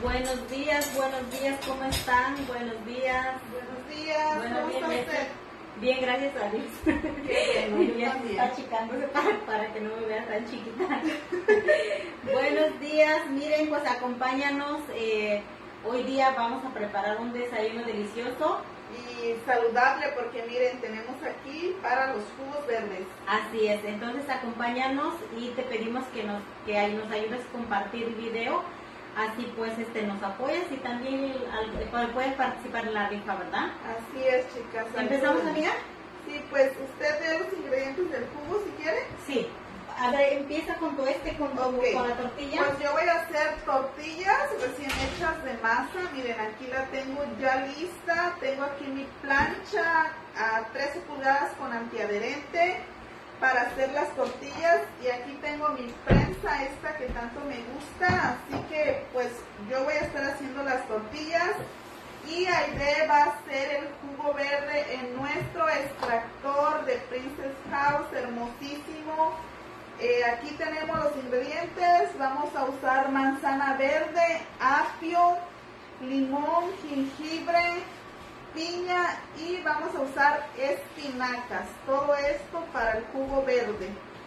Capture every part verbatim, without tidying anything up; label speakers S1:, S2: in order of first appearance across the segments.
S1: Buenos días, buenos días, ¿cómo están? Buenos días.
S2: Buenos días,
S1: Bueno,
S2: ¿cómo
S1: bien,
S2: está
S1: bien,
S2: usted?
S1: bien, gracias a Dios.
S2: Qué bueno, yo
S1: Ya
S2: también.
S1: está achicándose para, para que no me vea tan chiquita. Buenos días, miren, pues acompáñanos. Eh, hoy día vamos a preparar un desayuno delicioso.
S2: Y saludable porque miren, tenemos aquí para los jugos verdes.
S1: Así es, entonces acompáñanos y te pedimos que nos, que ahí nos ayudes a compartir el video. Así pues este, nos apoyas y también al- puedes participar en la rifa, ¿verdad?
S2: Así es, chicas.
S1: ¿Empezamos,
S2: saluden.
S1: amiga?
S2: Sí, pues usted ve los ingredientes del jugo si quiere.
S1: Sí. A ver, empieza con tu este, con, tu-
S2: Ok.
S1: con la tortilla.
S2: Pues yo voy a hacer tortillas recién hechas de masa. Miren, aquí la tengo ya lista. Tengo aquí mi plancha a trece pulgadas con antiadherente para hacer las tortillas. Y aquí tengo mi prensa esta que tanto me gusta. Así que pues yo voy a estar haciendo las tortillas. Y Aide va a hacer el jugo verde en nuestro extractor de Princess House, hermosísimo. Eh, aquí tenemos los ingredientes. Vamos a usar manzana verde, apio, limón, jengibre, piña y vamos a usar espinacas. Todo esto para el jugo verde.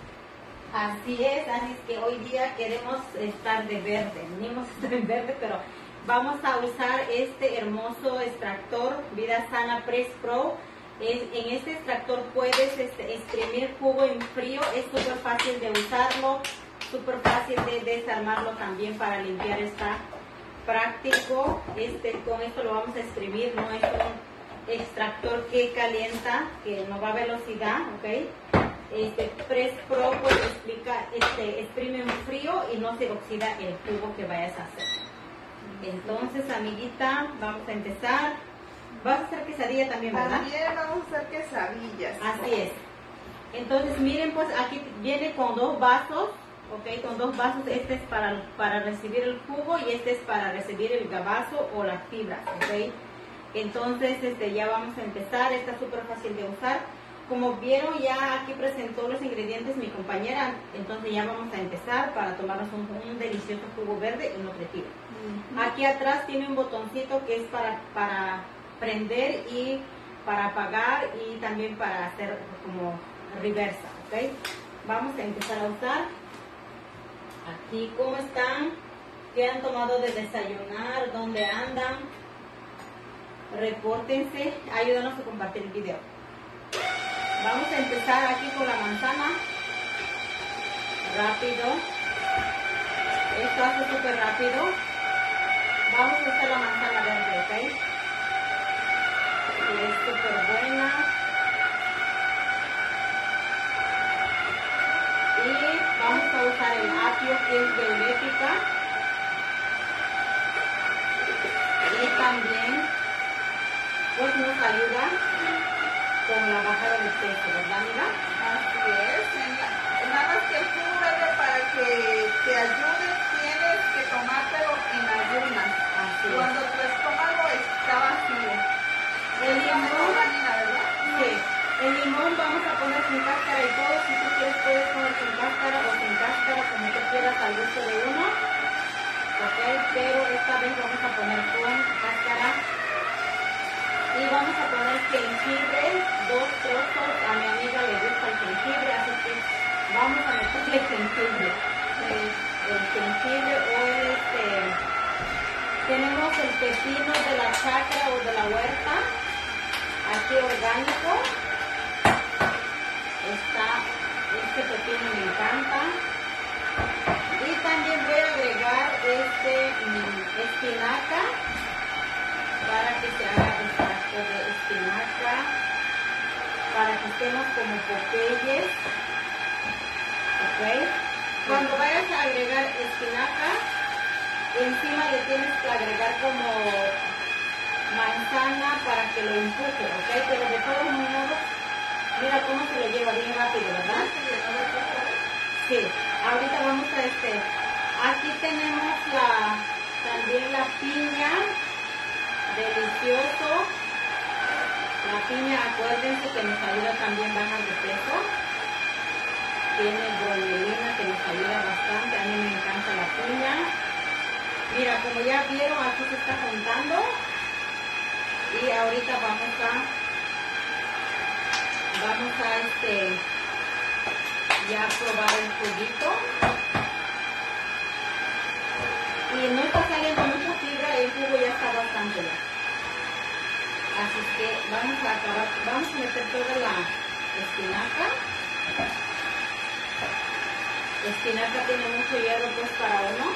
S1: Así es, así es que hoy día queremos estar de verde. Venimos a estar en verde, pero vamos a usar este hermoso extractor Vida Sana Press Pro. Es, en este extractor puedes este, exprimir jugo en frío, es súper fácil de usarlo, súper fácil de desarmarlo también para limpiar, está práctico. Este, con esto lo vamos a exprimir, no es un extractor que calienta, que no va a velocidad, ¿ok? Este Press Pro pues explica, este, exprime en frío y no se oxida el jugo que vayas a hacer. Entonces, amiguita, vamos a empezar. Vas a hacer quesadilla también, ¿verdad?
S2: También vamos a hacer quesadillas.
S1: Así es. Entonces, miren, pues aquí viene con dos vasos, ¿ok? Con dos vasos. Este es para, para recibir el jugo y este es para recibir el gabazo o las fibras, ¿ok? Entonces, este, ya vamos a empezar. Está súper fácil de usar. Como vieron, ya aquí presentó los ingredientes mi compañera. Entonces, ya vamos a empezar para tomarnos un, un delicioso jugo verde y nutritivo.
S2: Uh-huh.
S1: Aquí atrás tiene un botoncito que es para... para prender y para apagar y también para hacer como reversa, ¿ok? Vamos a empezar a usar. Aquí, ¿cómo están? ¿Qué han tomado de desayunar? ¿Dónde andan? Repórtense, ayúdanos a compartir el video. Vamos a empezar aquí con la manzana. Rápido. Esto hace súper rápido. Vamos a hacer la manzana verde, ¿ok? Es súper buena. Y vamos a usar el apio, que es diurética. Y también pues nos ayuda con la bajada de peso, ¿verdad, amiga?
S2: Así es. Nada más que el jugo verde para que te ayude tienes que tomártelo en ayunas.
S1: Así es.
S2: Cuando tu estómago está vacío.
S1: El limón,
S2: ¿verdad?
S1: sí, el limón vamos a poner sin cáscara y todo. Si tú quieres puedes poner sin cáscara o sin cáscara, como tú quieras, al gusto de uno. Ok, pero esta vez vamos a poner con cáscara. Y vamos a poner jengibre, dos trozos. A mi amiga le gusta el jengibre, así que vamos a meterle jengibre. El, el jengibre o este... Tenemos el pepino de la chacra o de la huerta, aquí orgánico. Está, este pepino me encanta. Y también voy a agregar este mm, espinaca para que se haga extracto de espinaca, para que estemos como popeyes. ¿Ok? Cuando vayas a agregar espinaca, encima le tienes que agregar como manzana para que lo empuje, ¿ok? Pero de todos modos, mira cómo se lo lleva bien rápido, ¿verdad? Sí, ahorita vamos a este, aquí tenemos la, también la piña, delicioso. La piña, acuérdense que nos ayuda también a bajar de peso. Tiene bromelaína que nos ayuda bastante, a mí me encanta la piña. Mira, como ya vieron, pues se está juntando. Y ahorita vamos a, vamos a este, ya probar el juguito. Y no está saliendo mucha fibra, el jugo ya está bastante ya. Así que vamos a acabar, vamos a meter toda la espinaca. La espinaca tiene mucho hierro pues para uno.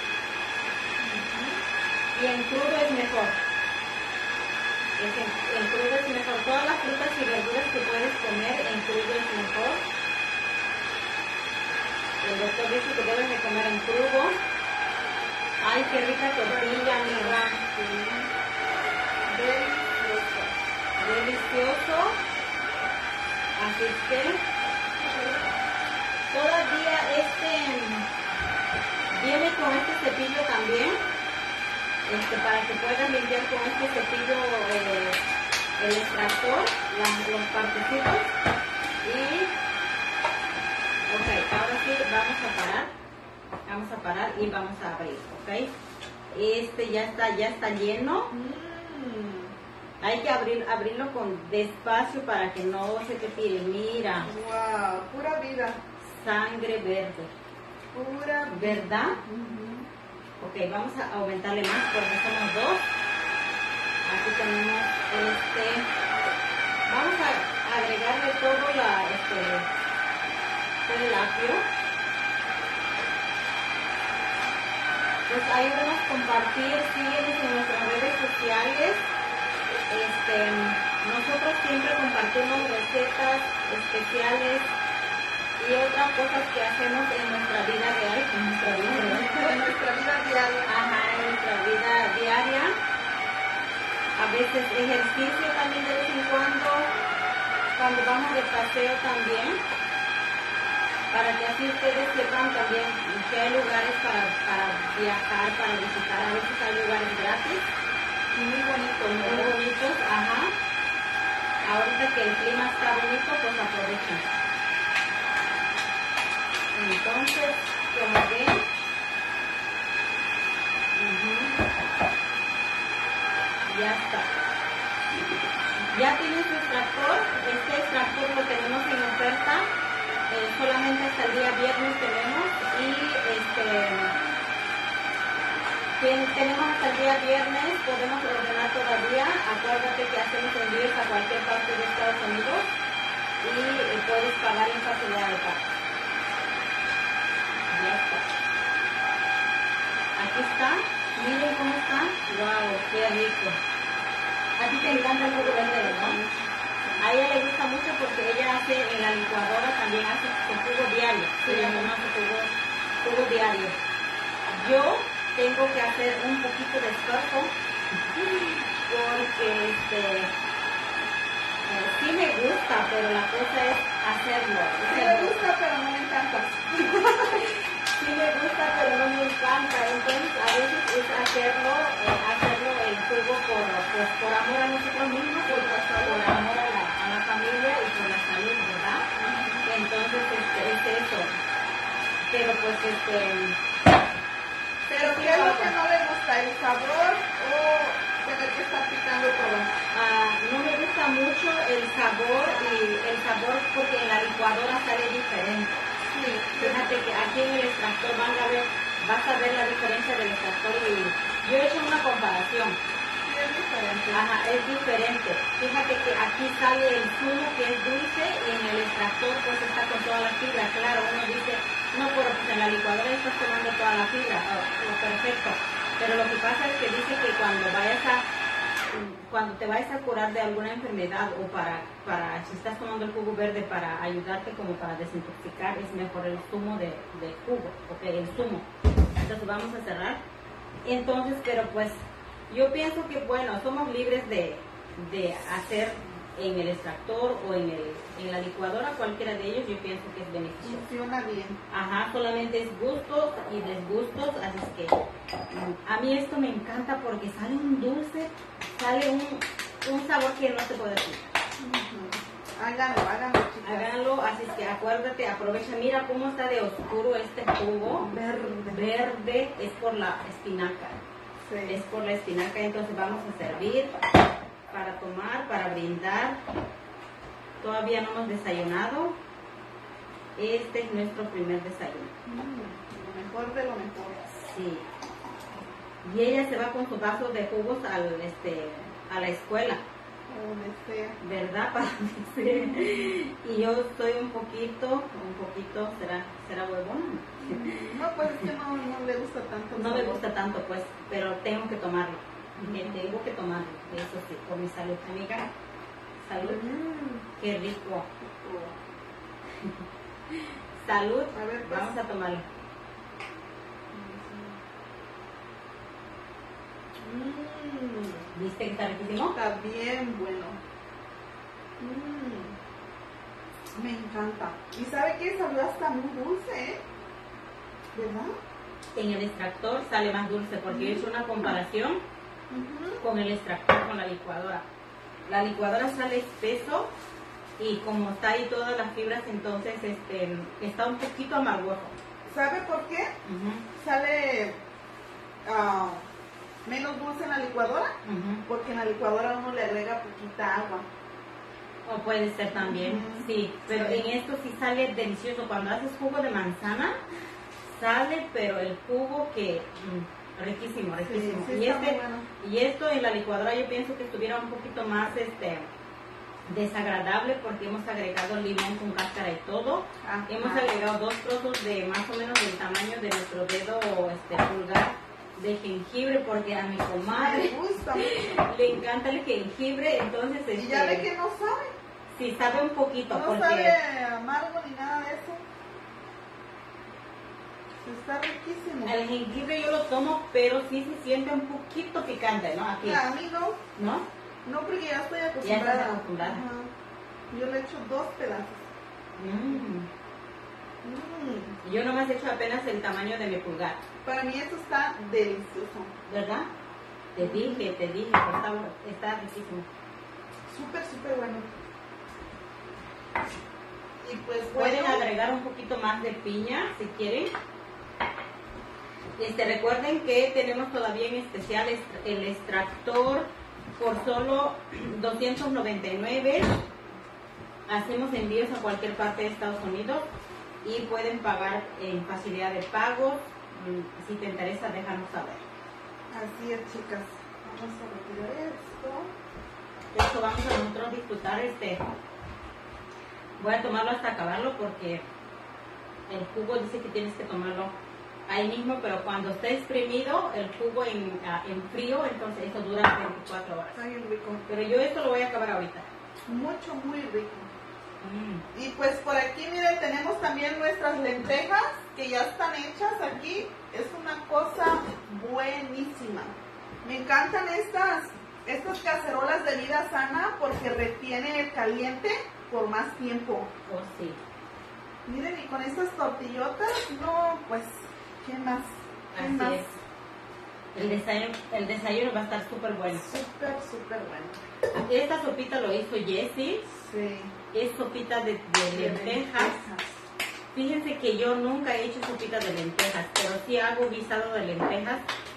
S1: Y en crudo es mejor. Es en, en crudo es mejor. Todas las frutas y verduras que puedes comer en crudo es mejor. El doctor dice que debes de comer en crudo. Ay, qué rica tortilla, amiga. Delicioso. Delicioso. Así es que todavía este viene con este cepillo también. Este, para que puedas limpiar con este cepillo eh, el extractor, las, los partecitos. Y ok, ahora sí vamos a parar. Vamos a parar y vamos a abrir, ok. Este ya está, ya está lleno. Mm. Hay que abrir, abrirlo con despacio para que no se te tire. Mira.
S2: Wow, pura vida.
S1: Sangre verde.
S2: Pura vida.
S1: ¿Verdad?
S2: Uh-huh.
S1: Ok, vamos a aumentarle más porque somos dos. Aquí tenemos este. Vamos a agregarle todo la, este, todo el apio. Pues ayúdanos a compartir, síguenos en nuestras redes sociales. Este, nosotros siempre compartimos recetas especiales y otras cosas que hacemos en nuestra vida real, en nuestra vida,
S2: en nuestra vida diaria.
S1: Ajá, en nuestra vida diaria. A veces ejercicio también de vez en cuando, cuando vamos de paseo también, para que así ustedes sepan también que hay lugares para, para viajar, para visitar. A veces hay lugares gratis, muy bonitos, muy bonitos, ajá. Ahorita que el clima está bonito, pues aprovechen. Entonces, como ven, uh-huh, ya está. Ya tiene su extractor. Este extractor lo tenemos en oferta. Eh, solamente hasta el día viernes tenemos. Y este ten, tenemos hasta el día viernes. Podemos ordenar todavía. Acuérdate que hacemos envíos a cualquier parte de Estados Unidos. Y eh, puedes pagar en facilidad de pago. Ya está. Aquí está. Miren cómo está. Wow, qué rico. A ti te encanta el jugo verde, ¿no? A ella le gusta mucho porque ella hace en la licuadora, también hace el jugo diario. Sí, ella conoce jugo, jugo diario. Yo tengo que hacer un poquito de esfuerzo porque este, eh, sí me gusta, pero la cosa es hacerlo.
S2: Sí me gusta, pero no me encanta.
S1: Sí me gusta, pero no me encanta. Entonces, a veces es hacerlo, eh, hacerlo el jugo por, pues, por amor a nosotros mismos, por, por amor a la, a la familia y por la salud, ¿verdad? Entonces, este, es eso. Pero pues, este...
S2: ¿Pero qué es lo que no le gusta? ¿El sabor o tener que estar picando todo?
S1: Ah, no me gusta mucho el sabor y el sabor porque en la licuadora sale diferente. Sí, fíjate que aquí en el extractor van a ver, vas a ver la diferencia del extractor y yo he hecho una comparación.
S2: Sí, es diferente.
S1: Ajá, es diferente. Fíjate que aquí sale el zumo que es dulce y en el extractor pues está con toda la fibra. Claro, uno dice, no, pero pues en la licuadora estás tomando toda la fibra. Oh, oh, perfecto. Pero lo que pasa es que dice que cuando vayas a cuando te vayas a curar de alguna enfermedad o para, para si estás tomando el jugo verde para ayudarte como para desintoxicar, es mejor el zumo de, de jugo, ok, el zumo. Entonces vamos a cerrar. Entonces, pero pues yo pienso que bueno, somos libres de, de hacer en el extractor o en, el, en la licuadora, cualquiera de ellos, yo pienso que es beneficioso.
S2: Funciona bien.
S1: Ajá, solamente es gustos y disgustos, así es que a mí esto me encanta porque sale un dulce, sale un, un sabor que no se puede decir.
S2: Uh-huh. Háganlo, háganlo, chicas.
S1: Háganlo, así es que acuérdate, aprovecha, mira cómo está de oscuro este jugo.
S2: Verde.
S1: Verde es por la espinaca.
S2: Sí.
S1: Es por la espinaca, entonces vamos a servir para tomar, para brindar. Todavía no hemos desayunado. Este es nuestro primer desayuno.
S2: Mm, lo mejor de lo mejor.
S1: Sí. Y ella se va con su vaso de jugos al, este, a la escuela.
S2: Donde sea.
S1: ¿Verdad? Para sí. Y yo estoy un poquito, un poquito, ¿será, será huevón?
S2: No, pues es que no, no le gusta tanto.
S1: No me gusta tanto, pues, pero tengo que tomarlo. Uh-huh. Tengo que tomarlo, eso sí, por mi salud, amiga. Salud. Uh-huh. Qué rico. Uh-huh. Salud.
S2: A ver, pues.
S1: Vamos a tomarlo. Mm. ¿Viste que está riquísimo?
S2: Está bien bueno. Mm. Me encanta. ¿Y sabe qué? Salió hasta muy dulce, ¿eh? ¿Verdad?
S1: En el extractor sale más dulce porque mm. he hecho una comparación
S2: uh-huh.
S1: con el extractor, con la licuadora. La licuadora sale espeso y como está ahí todas las fibras, entonces este, está un poquito amargoso.
S2: ¿Sabe por qué?
S1: Uh-huh.
S2: Sale uh, menos dulce en la licuadora,
S1: uh-huh.
S2: porque en la licuadora uno le agrega poquita agua.
S1: O puede ser también, uh-huh. sí, pero sí. En esto sí sale delicioso. Cuando haces jugo de manzana, sale, pero el jugo que... Mmm, riquísimo, riquísimo.
S2: Sí, sí,
S1: y, este,
S2: bueno.
S1: y esto en la licuadora yo pienso que estuviera un poquito más este desagradable porque hemos agregado limón con cáscara y todo. Ajá. Hemos agregado dos trozos de más o menos del tamaño de nuestro dedo este, pulgar de jengibre porque a mi comadre
S2: me gusta
S1: le encanta el jengibre, entonces este,
S2: y ya ve que no sabe.
S1: Sí, sabe un poquito.
S2: No
S1: porque
S2: sabe amargo ni nada de eso. Está riquísimo.
S1: El jengibre yo lo tomo, pero sí se siente un poquito picante, ¿no? Aquí.
S2: A mí no.
S1: ¿No?
S2: No, porque ya estoy acostumbrada.
S1: Ya estás acostumbrada.
S2: Ajá. Yo le echo dos pedazos.
S1: Mm. Mm. Yo nomás he hecho apenas el tamaño de mi pulgar.
S2: Para mí esto está delicioso.
S1: ¿Verdad? Te dije, te dije, está, está riquísimo.
S2: Súper, súper bueno. Y pues
S1: pueden
S2: bueno,
S1: agregar un poquito más de piña si quieren. Este, recuerden que tenemos todavía en especial el extractor por solo doscientos noventa y nueve. Hacemos envíos a cualquier parte de Estados Unidos y pueden pagar en facilidad de pago. Si te interesa, déjanos saber.
S2: Así es, chicas. Vamos a retirar esto.
S1: Esto vamos a nosotros disfrutar. Este, voy a tomarlo hasta acabarlo porque el jugo dice que tienes que tomarlo ahí mismo, pero cuando esté exprimido el jugo en, uh, en frío, entonces eso dura veinticuatro horas.
S2: Ay, rico.
S1: Pero yo esto lo voy a acabar ahorita.
S2: Mucho, muy rico.
S1: Mm.
S2: Y pues por aquí, miren, tenemos también nuestras lentejas que ya están hechas aquí. Es una cosa buenísima. Me encantan estas, estas cacerolas de vida sana porque retienen el caliente por más tiempo.
S1: Oh, sí.
S2: Miren, y con estas tortillotas, no, pues... ¿Qué más? ¿Qué
S1: Así
S2: más?
S1: es. El desayuno, el desayuno va a estar súper bueno.
S2: Súper, súper bueno.
S1: Esta sopita lo hizo Jessie.
S2: Sí.
S1: Es sopita de, de, de lentejas. lentejas. Fíjense que yo nunca he hecho sopita de lentejas, pero sí hago guisado de lentejas.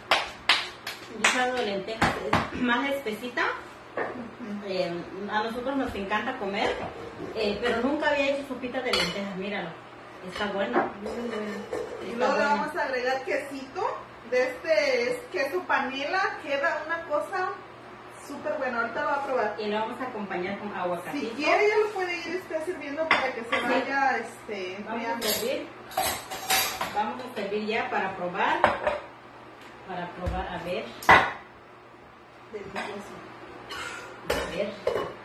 S1: Guisado de lentejas es más espesita. Uh-huh. eh, a nosotros nos encanta comer, eh, pero nunca había hecho sopita de lentejas. Míralo. Está bueno.
S2: Mm. Y luego le vamos a agregar quesito. De este es queso panela. Queda una cosa súper buena. Ahorita lo va a probar.
S1: Y lo vamos a acompañar con aguacate.
S2: Si quiere, ya lo puede ir usted sirviendo para que se
S1: sí.
S2: vaya. Este,
S1: vamos a servir. Vamos a servir ya para probar. Para probar, a ver.
S2: Delicioso.
S1: A ver.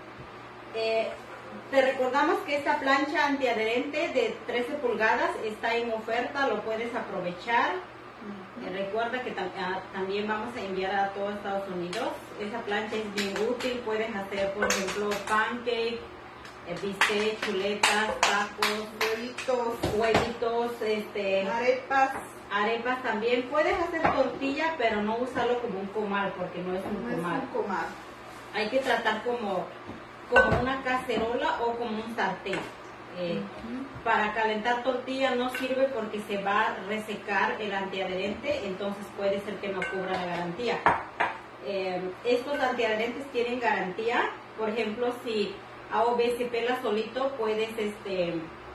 S1: Eh. Te recordamos que esta plancha antiadherente de trece pulgadas está en oferta, lo puedes aprovechar. Uh-huh. Recuerda que tam ah, también vamos a enviar a todo Estados Unidos. Esa plancha es bien útil, puedes hacer por ejemplo pancake, eh, bistec, chuletas, tacos,
S2: huevitos,
S1: huevitos, este,
S2: arepas.
S1: Arepas también. Puedes hacer tortilla, pero no usarlo como un comal porque no es un
S2: no
S1: comal.
S2: Es un comal.
S1: Hay que tratar como... como una cacerola o como un sartén. Eh,
S2: Ujú.
S1: Para calentar tortilla no sirve porque se va a resecar el antiadherente, entonces puede ser que no cubra la garantía. Eh, estos antiadherentes tienen garantía. Por ejemplo, si A O B se pela solito, puedes este,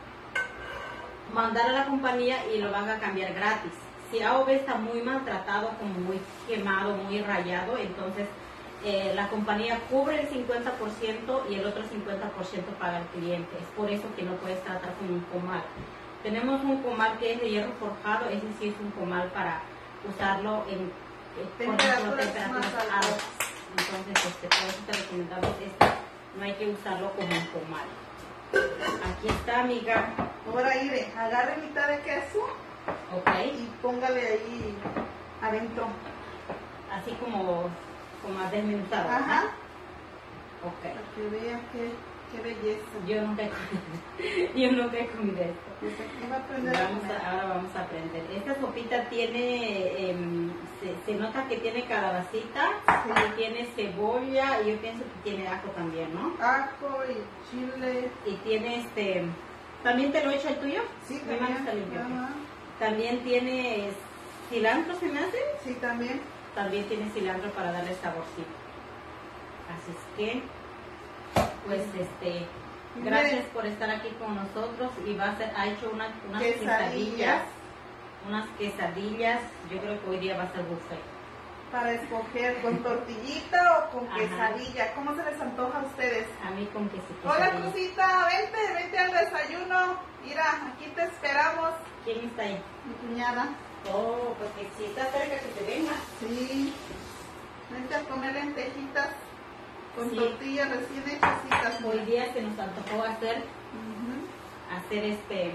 S1: mandar a la compañía y lo van a cambiar gratis. Si A O B está muy maltratado, como muy quemado, muy rayado, entonces eh, la compañía cubre el cincuenta por ciento y el otro cincuenta por ciento paga el cliente. Es por eso que no puedes tratar con un comal. Tenemos un comal que es de hierro forjado, ese sí es un comal para usarlo en eh, por ejemplo,
S2: Temperaturas más
S1: temperaturas
S2: altas.
S1: altas. Entonces, este, por eso te recomendamos este, no hay que usarlo como un comal. Aquí está, amiga.
S2: Ahora, Ire, agarre mitad de queso
S1: Ok.
S2: y póngale ahí adentro.
S1: Así como, como desmenuzado. ¿verdad?
S2: Ajá.
S1: Ok.
S2: Para que vea qué, qué belleza.
S1: Yo nunca he comido, yo nunca he comido esto.
S2: Pues aquí va a aprender a
S1: Vamos
S2: comer.
S1: a- ahora vamos a aprender. Esta sopita tiene, em, se, se nota que tiene calabacita,
S2: Sí.
S1: y tiene cebolla y yo pienso que tiene ajo también, ¿no?
S2: Ajo y chile.
S1: Y tiene este, ¿también te lo echa el tuyo?
S2: Sí,
S1: Mi mano está
S2: también.
S1: limpia.
S2: Ajá.
S1: También tiene cilantro, ¿se me hace?
S2: Sí, también.
S1: También tiene cilantro para darle saborcito. Así es que, pues este, gracias
S2: Miren.
S1: por estar aquí con nosotros y va a ser, ha hecho una- unas
S2: Quesadillas.
S1: quesadillas, unas quesadillas, yo creo que hoy día va a ser buffet.
S2: Para escoger con tortillita o con
S1: Ajá.
S2: quesadilla. ¿Cómo se les antoja a ustedes?
S1: A mí con que se
S2: Hola,
S1: quesadilla.
S2: Cruzita, vente, vente al desayuno. Mira, aquí te esperamos,
S1: ¿Quién está ahí?
S2: mi cuñada.
S1: Oh, pues que si está cerca que te venga.
S2: Sí. Vente a comer lentejitas con
S1: Sí.
S2: tortillas recién hechecitas.
S1: Hoy día se nos antojó hacer,
S2: Ujú.
S1: hacer este,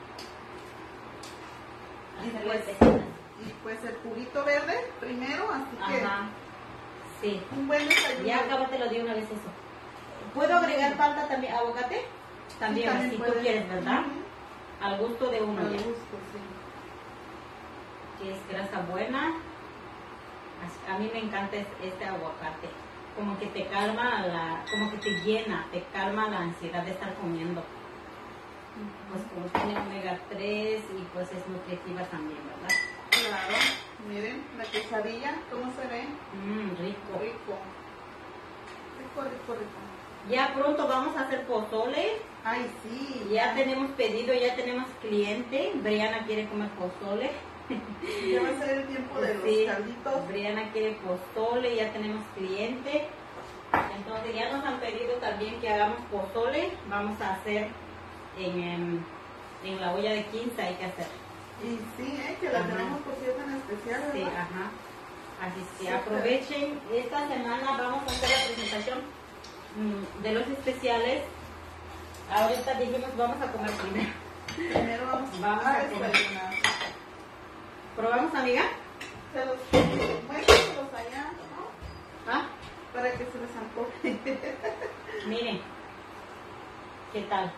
S2: Y
S1: hacer
S2: pues,
S1: lentejitas.
S2: y pues el juguito verde primero, así que
S1: Ajá, sí.
S2: un buen desayuno.
S1: Ya acábatelo de una vez eso. ¿Puedo agregar palta también, aguacate? También,
S2: Sí, también
S1: si tú
S2: puedes.
S1: quieres, ¿verdad?
S2: Ujú.
S1: Al gusto de uno
S2: Al
S1: ya.
S2: gusto, sí.
S1: Que es grasa buena. Así- A mí me encanta es- este aguacate. Como que te calma, la, como que te llena, te calma la ansiedad de estar comiendo. Pues como tiene omega tres y pues es nutritiva también, ¿verdad?
S2: Claro. Miren, la quesadilla, ¿cómo se ve?
S1: Mmm, rico.
S2: Rico. Rico, rico, rico.
S1: Ya pronto vamos a hacer pozole.
S2: Ay, sí.
S1: Ya tenemos pedido, ya tenemos cliente. Briana quiere comer pozole.
S2: Ya va a ser el tiempo de los
S1: Sí,
S2: calditos.
S1: Briana quiere pozole, ya tenemos cliente. Entonces ya nos han pedido también que hagamos pozole. Vamos a hacer en, en, en la olla de quince, hay que hacer.
S2: Y sí, eh, que la
S1: Ajá.
S2: tenemos por cierto en especial,
S1: Sí,
S2: ¿verdad?
S1: ajá. Así que
S2: Súper.
S1: aprovechen. Esta semana vamos a hacer la presentación mm, de los especiales. Ahorita dijimos vamos a comer primero.
S2: Primero vamos,
S1: Vamos
S2: a
S1: a comer.
S2: desayunar.
S1: ¿Probamos, amiga?
S2: Se los muéstrenlos allá, ¿no?
S1: ¿Ah?
S2: Para que se les antoje.
S1: Miren. ¿Qué tal?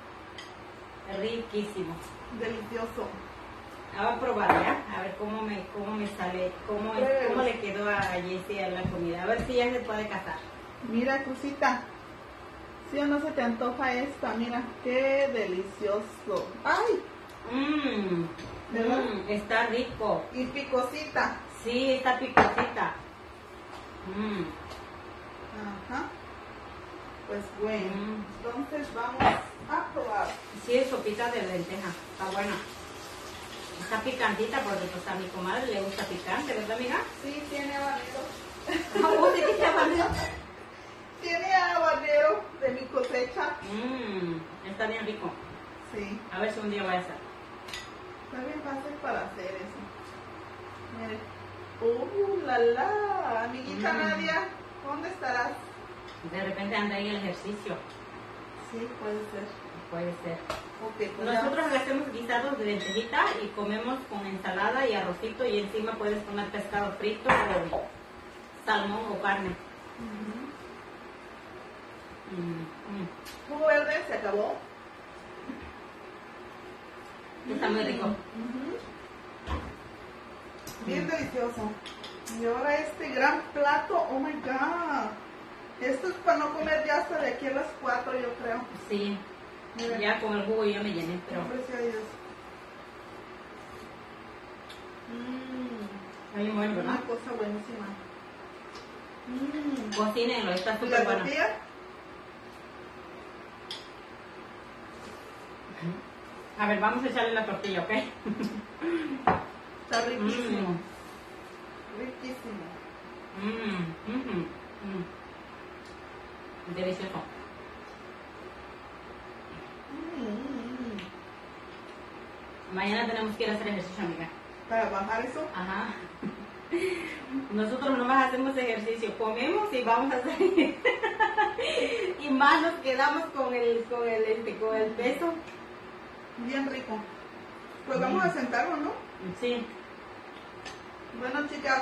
S1: Riquísimo.
S2: Delicioso.
S1: Ahora a probar ya, a ver cómo me, cómo me sale, cómo, es- cómo le quedó a Jessie a la comida. A ver si ya se puede casar.
S2: Mira, Cruzita. ¿Sí o no se te antoja esta? Mira, qué delicioso. ¡Ay!
S1: Mmm,
S2: ¿Verdad?
S1: mm, está rico.
S2: Y picosita.
S1: Sí, está picosita. Mmm,
S2: Ajá. Pues bueno,
S1: Mm.
S2: entonces vamos a probar.
S1: sí, es sopita de lenteja, está buena. Está picantita porque pues a mi comadre le gusta picante, ¿verdad, amiga?
S2: Sí, tiene habanero.
S1: Ah, ¿vos dijiste habanero?
S2: Tiene habanero de mi cosecha.
S1: Mmm, está bien rico.
S2: Sí,
S1: A ver si un día voy a hacer.
S2: está bien fácil para hacer eso. Mire. ¡Uh, la la! Amiguita
S1: Mm.
S2: Nadia, ¿dónde estarás?
S1: De repente anda ahí el ejercicio.
S2: Sí, puede ser.
S1: Puede ser.
S2: Ok, pues
S1: Nosotros
S2: ya-
S1: hacemos guisados de lentejita y comemos con ensalada y arrocito y encima puedes poner pescado frito o salmón o carne.
S2: Ujú.
S1: Mm, mm.
S2: Jugo verde se acabó.
S1: Está muy rico.
S2: Ujú. Bien
S1: Mm.
S2: delicioso. Y ahora este gran plato, oh my god. Esto es para no comer ya hasta de aquí a las cuatro, yo creo.
S1: Sí,
S2: Mira.
S1: Ya con el jugo ya me llené, pero
S2: Gracias a Dios. Mmm,
S1: está bien bueno,
S2: una
S1: ¿verdad?
S2: cosa buenísima. Mmm.
S1: Cocínenlo, está
S2: ¿Y
S1: súper
S2: la
S1: bueno.
S2: tortilla?
S1: A ver, vamos a echarle la tortilla, ¿ok?
S2: Está riquísimo.
S1: Mm.
S2: Riquísimo.
S1: Mmm, mmm, mmm. Delicioso.
S2: Mm.
S1: Mañana tenemos que ir a hacer ejercicio, amiga.
S2: Para bajar eso.
S1: Ajá. Nosotros nomás hacemos ejercicio, comemos y vamos a salir. Y más nos quedamos con el, con el, este, con el peso.
S2: Bien rico. Pues vamos a sentarnos, ¿no?
S1: Sí.
S2: Bueno, chicas,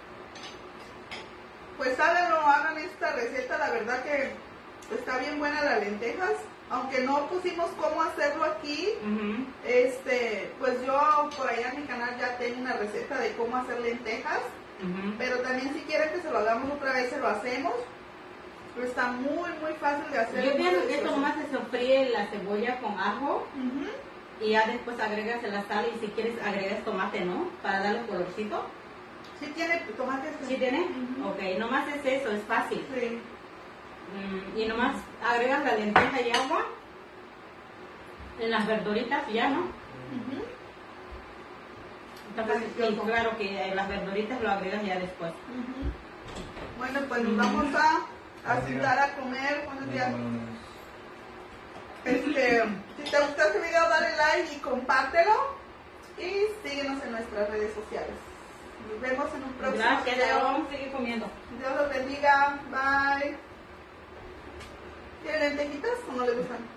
S2: pues háganlo, hagan esta receta. La verdad que está bien buena las lentejas. Aunque no pusimos cómo hacerlo aquí,
S1: Uh-huh.
S2: este, pues yo por allá en mi canal ya tengo una receta de cómo hacer lentejas.
S1: Uh-huh.
S2: Pero también si quieren que se lo hagamos otra vez, se lo hacemos. Pero está muy, muy fácil de hacer.
S1: Yo
S2: muy
S1: pienso que esto
S2: delicioso.
S1: nomás se sofríe la cebolla con ajo
S2: Ujú.
S1: y ya después agregas la sal y si quieres agregas tomate, ¿no? Para darle colorcito.
S2: Sí tiene tomate.
S1: ¿Sí tiene?
S2: Ujú.
S1: Ok, nomás es eso, es fácil.
S2: Sí.
S1: Mm, y nomás agregas la lenteja y agua en las verduritas ya, ¿no?
S2: Ujú.
S1: Está fácil. Y
S2: Delicioso.
S1: claro que las verduritas lo agregas ya después.
S2: Ujú. Bueno, pues nos
S1: Mm.
S2: vamos a, a sentar a comer. Buenos días. Este, si te gustó este video, dale like y compártelo. Y síguenos en nuestras redes sociales. Nos vemos en un próximo
S1: Gracias, ya
S2: video.
S1: vamos a seguir comiendo.
S2: Dios los bendiga. Bye. ¿Tienen lentejitas o no les gustan?